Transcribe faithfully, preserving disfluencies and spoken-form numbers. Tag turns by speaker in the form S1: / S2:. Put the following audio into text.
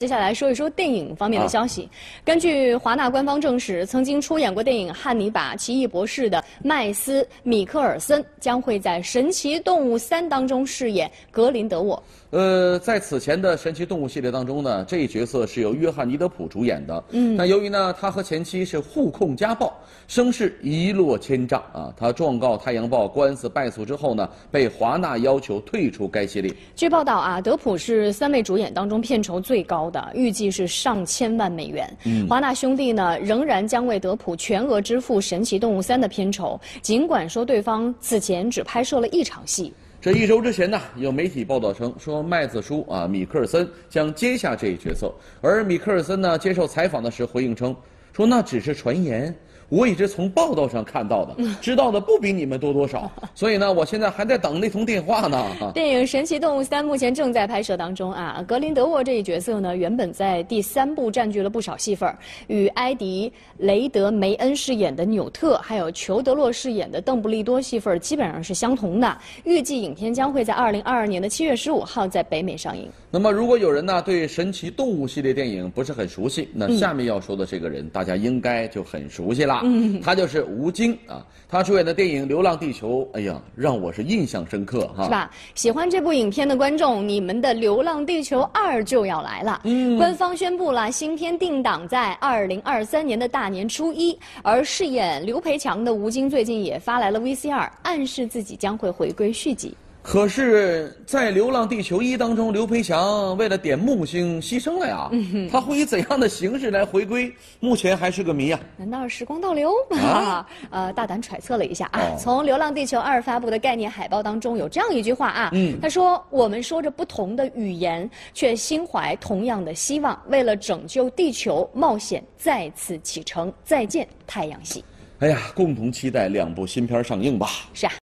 S1: 接下来说一说电影方面的消息。啊、根据华纳官方证实，曾经出演过电影《汉尼拔：奇异博士》的麦斯·米克尔森将会在《神奇动物三》当中饰演格林德沃。
S2: 呃，在此前的《神奇动物》系列当中呢，这一角色是由约翰尼·德普主演的。嗯，但由于呢，他和前妻是互控家暴，声势一落千丈啊。他状告《太阳报》官司败诉之后呢，被华纳要求退出该系列。
S1: 据报道啊，德普是三位主演当中片酬最高的，预计是上千万美元。嗯，华纳兄弟呢仍然将为德普全额支付《神奇动物三》的片酬，尽管说对方此前只拍摄了一场戏。
S2: 这一周之前呢，有媒体报道称说麦子叔啊米克尔森将接下这一角色，而米克尔森呢接受采访的时回应称说那只是传言。我也是从报道上看到的，知道的不比你们多多少，所以呢，我现在还在等那通电话呢。
S1: 电影《神奇动物三》目前正在拍摄当中啊。格林德沃这一角色呢，原本在第三部占据了不少戏份，与埃迪·雷德梅恩饰演的纽特，还有裘德洛饰演的邓布利多戏份基本上是相同的。预计影片将会在二零二二年的七月十五号在北美上映。
S2: 那么，如果有人呢对《神奇动物》系列电影不是很熟悉，那下面要说的这个人，嗯、大家应该就很熟悉啦。嗯，他就是吴京啊，他主演的电影《流浪地球》，哎呀，让我是印象深刻哈。
S1: 是吧？喜欢这部影片的观众，你们的《流浪地球二》就要来了。嗯，官方宣布了，新片定档在二零二三年的大年初一。而饰演刘培强的吴京最近也发来了 V C R， 暗示自己将会回归续集。
S2: 可是，在《流浪地球一》当中，刘培强为了点木星牺牲了呀。嗯、他会以怎样的形式来回归？目前还是个谜呀。
S1: 难道是时光倒流？啊，呃，大胆揣测了一下啊。哦、从《流浪地球二》发布的概念海报当中有这样一句话啊，嗯，他说：“我们说着不同的语言，却心怀同样的希望，为了拯救地球，冒险再次启程。再见，太阳系。”
S2: 哎呀，共同期待两部新片上映吧。
S1: 是啊。